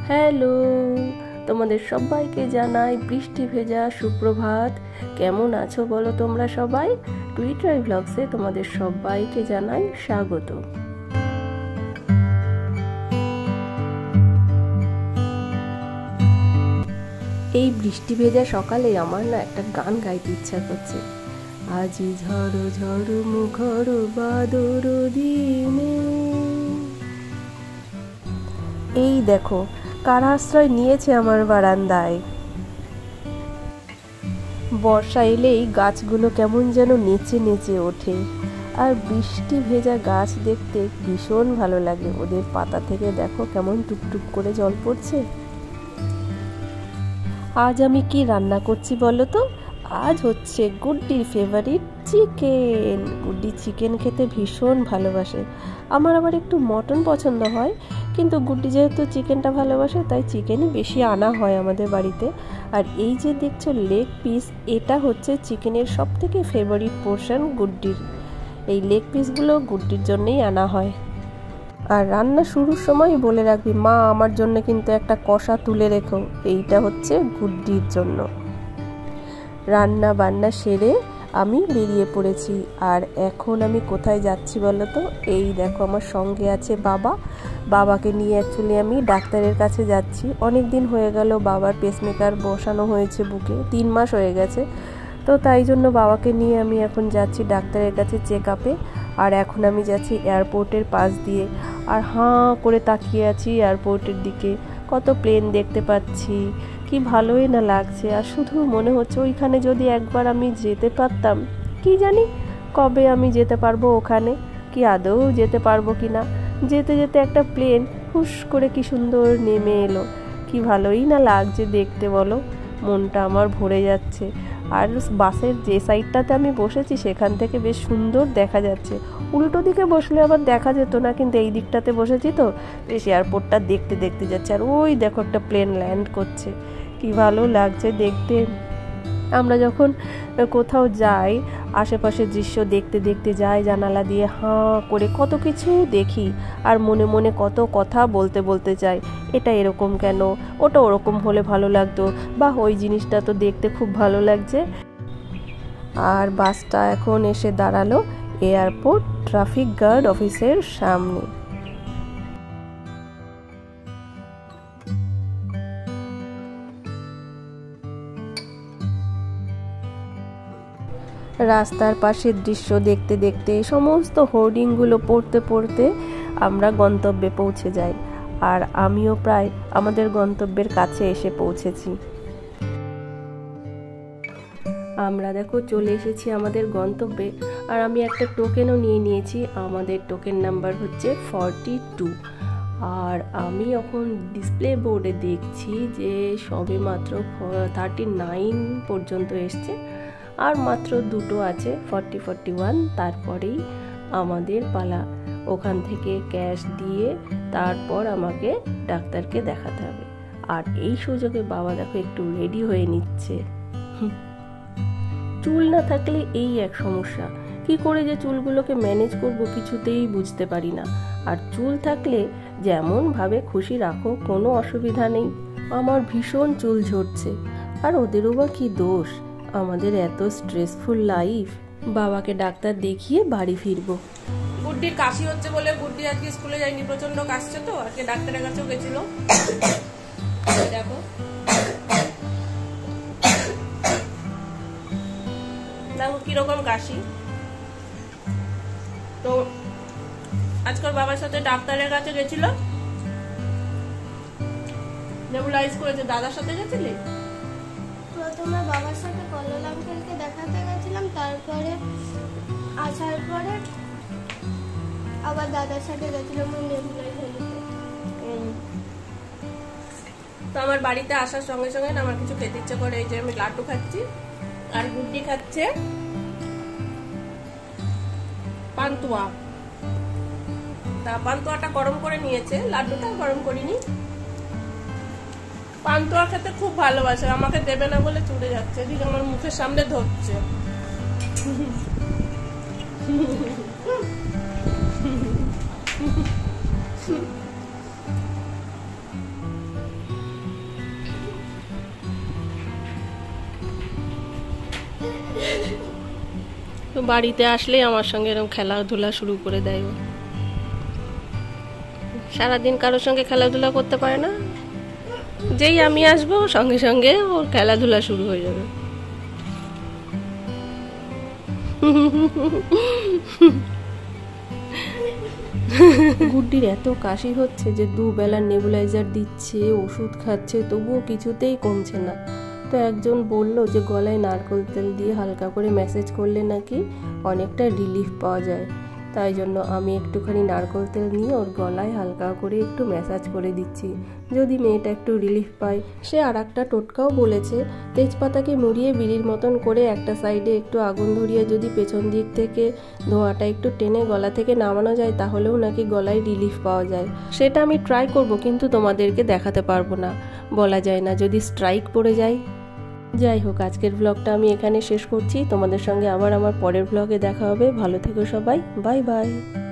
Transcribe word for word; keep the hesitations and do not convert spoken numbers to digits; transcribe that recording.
Hello, তোমাদের সবাইকে জানাই বৃষ্টি ভেজা সুপ্রভাত। কেমন আছো বলো তোমরা সবাই? টুইটার ব্লগসে তোমাদের সবাইকে জানাই স্বাগত। এই বৃষ্টি ভেজা সকালে আমার না একটা গান গাইতে ইচ্ছা করছে। আজি ঝড় ঝড় মুখর বাদর দিনে। এই দেখো কারা আশ্রয় নিয়েছে আমার বারান্দায়। বর্ষা এলেই গাছগুলো কেমন যেন নেচে নেচে ওঠে, আর বৃষ্টি ভেজা গাছ দেখতে ভীষণ ভালো লাগে। ওদের পাতা থেকে দেখো কেমন টুকটুক করে জল পড়ছে। আজ আমি কি রান্না করছি বলো তো? আজ হচ্ছে গুড্ডির ফেভারিট চিকেন। গুড্ডি চিকেন খেতে ভীষণ ভালোবাসে। আমার আবার একটু মটন পছন্দ হয়, কিন্তু গুড্ডি যেহেতু চিকেনটা ভালোবাসে তাই চিকেনই বেশি আনা হয় আমাদের বাড়িতে। আর এই যে দেখছো লেগ পিস, এটা হচ্ছে চিকেনের সব থেকে ফেভারিট পোর্শন গুড্ডির। এই লেগ পিসগুলো গুড্ডির জন্যই আনা হয়। আর রান্না শুরুর সময় বলে রাখবি, মা আমার জন্য কিন্তু একটা কষা তুলে রেখো, এইটা হচ্ছে গুড্ডির জন্য। রান্না বান্না সেরে আমি বেরিয়ে পড়েছি। আর এখন আমি কোথায় যাচ্ছি বলো তো? এই দেখো আমার সঙ্গে আছে বাবা। বাবাকে নিয়ে অ্যাকচুয়ালি আমি ডাক্তারের কাছে যাচ্ছি। অনেক দিন হয়ে গেল বাবার পেসমেকার বসানো হয়েছে বুকে, তিন মাস হয়ে গেছে। তো তাই জন্য বাবাকে নিয়ে আমি এখন যাচ্ছি ডাক্তারের কাছে চেক আপে। আর এখন আমি যাচ্ছি এয়ারপোর্টের পাশ দিয়ে। আর হাঁ করে তাকিয়ে আছি এয়ারপোর্টের দিকে। কত প্লেন দেখতে পাচ্ছি, কি ভালোই না লাগছে। আর শুধু মনে হচ্ছে ওইখানে যদি একবার আমি যেতে পারতাম। কি জানি কবে আমি যেতে পারবো ওখানে, কি আদৌ যেতে পারবো কি না। যেতে যেতে একটা প্লেন হুশ করে কি সুন্দর নেমে এলো, কি ভালোই না লাগছে দেখতে বলো। মনটা আমার ভরে যাচ্ছে। আর বাসের যে সাইডটাতে আমি বসেছি সেখান থেকে বেশ সুন্দর দেখা যাচ্ছে। উল্টো দিকে বসলে আবার দেখা যেত না, কিন্তু এই দিকটাতে বসেছি তো বেশ এয়ারপোর্টটা দেখতে দেখতে যাচ্ছে। আর ওই দেখো একটা প্লেন ল্যান্ড করছে, কি ভালো লাগছে দেখতে। আমরা যখন কোথাও যাই আশেপাশের দৃশ্য দেখতে দেখতে যাই, জানালা দিয়ে হাঁ করে কত কিছু দেখি। আর মনে মনে কত কথা বলতে বলতে যাই, এটা এরকম কেন, ওটা ওরকম হলে ভালো লাগতো, বা ওই জিনিসটা তো দেখতে খুব ভালো লাগছে। আর বাসটা এখন এসে দাঁড়ালো এয়ারপোর্ট ট্রাফিক গার্ড অফিসের সামনে। রাস্তার পাশের দৃশ্য দেখতে দেখতে সমস্ত হোর্ডিংগুলো পড়তে পড়তে আমরা গন্তব্যে পৌঁছে যাই। আর আমিও প্রায় আমাদের গন্তব্যের কাছে এসে পৌঁছেছি। আমরা দেখো চলে এসেছি আমাদের গন্তব্যে। আর আমি একটা টোকেনও নিয়ে নিয়েছি। আমাদের টোকেন নাম্বার হচ্ছে ফর্টি টু। আর আমি এখন ডিসপ্লে বোর্ডে দেখছি যে সবে মাত্র থার্টি নাইন পর্যন্ত এসছে, আর মাত্র দুটো আছে ফর্টি ফর্টি ওয়ান। তারপরেই আমাদের পালা। ওখান থেকে ক্যাশ দিয়ে তারপর আমাকে ডাক্তারকে দেখাতে হবে। আর এই সুযোগে বাবা দেখো একটু রেডি হয়ে নিচ্ছে। চুল না থাকলে এই এক সমস্যা, কি করে যে চুলগুলোকে ম্যানেজ করব কিছুতেই বুঝতে পারি না। আর চুল থাকলে যেমন ভাবে খুশি রাখো, কোনো অসুবিধা নেই। আমার ভীষণ চুল ঝরছে, আর ওদেরও বা কি দোষ, আমাদের এত স্ট্রেসফুল লাইফ। বাবাকে ডাক্তার দেখিয়ে বাড়ি ফিরবো। গুড্ডির কাশি হচ্ছে বলে গুড্ডি আজকে স্কুলে যায়নি, প্রচন্ড কাশছে তো আজকে ডাক্তারের কাছেও গেছিল। দেখো দেখো কিরকম কাশি। তো আজকাল বাবার সাথে ডাক্তারের কাছে গেছিল, নেবুলাইজ করেছে। দাদার সাথে গেছিলি? প্রথমে বাবার সাথে কল্লোল আঙ্কেলকে দেখাতে গেছিলাম, তারপরে আসার পরে আবার দাদার সাথে গেছিলাম নেবুলাইজ নিতে। তো আমার বাড়িতে আসার সঙ্গে সঙ্গে না আমার কিছু খেতে ইচ্ছে করে। এই যে আমি লাড্ডু খাচ্ছি, আর গুড্ডি খাচ্ছে পান্তুয়া। তা পান্তুয়াটা গরম করে নিয়েছে, লাড্ডুটা গরম করিনি। পান্তুয়া খেতে খুব ভালোবাসে, আমাকে দেবে না বলে চলে যাচ্ছে, এদিকে আমার মুখের সামনে ধরছে। বাড়িতে আসলেই আমার সঙ্গে এরকম খেলাধুলা শুরু করে দেয় ও। সারাদিন কারোর সঙ্গে খেলাধুলা করতে পারে না, যেই আমি আসবো সঙ্গে সঙ্গে ওর খেলাধুলা শুরু হয়ে যাবে। গুড্ডির এত কাশি হচ্ছে যে দুবেলা নেবুলাইজার দিচ্ছে, ওষুধ খাচ্ছে, তবুও কিছুতেই কমছে না। তো একজন বলল যে গলায় নারকেল তেল দিয়ে হালকা করে ম্যাসেজ করলে নাকি অনেকটা রিলিফ পাওয়া যায়। তাই জন্য আমি একটুখানি নারকেল তেল নিয়ে ওর গলায় হালকা করে একটু ম্যাসাজ করে দিচ্ছি, যদি মেয়েটা একটু রিলিফ পায়। সে আর একটা টোটকাও বলেছে, তেজপাতাকে মুড়িয়ে বিড়ির মতন করে একটা সাইডে একটু আগুন ধরিয়ে যদি পেছন দিক থেকে ধোঁয়াটা একটু টেনে গলা থেকে নামানো যায়, তাহলেও নাকি গলায় রিলিফ পাওয়া যায়। সেটা আমি ট্রাই করব, কিন্তু তোমাদেরকে দেখাতে পারবো না, বলা যায় না যদি স্ট্রাইক পড়ে যায়। যাই হোক, আজকের ব্লগটা আমি এখানে শেষ করছি। তোমাদের সঙ্গে আবার আমার পরের ব্লগে দেখা হবে। ভালো থেকো সবাই, বাই বাই।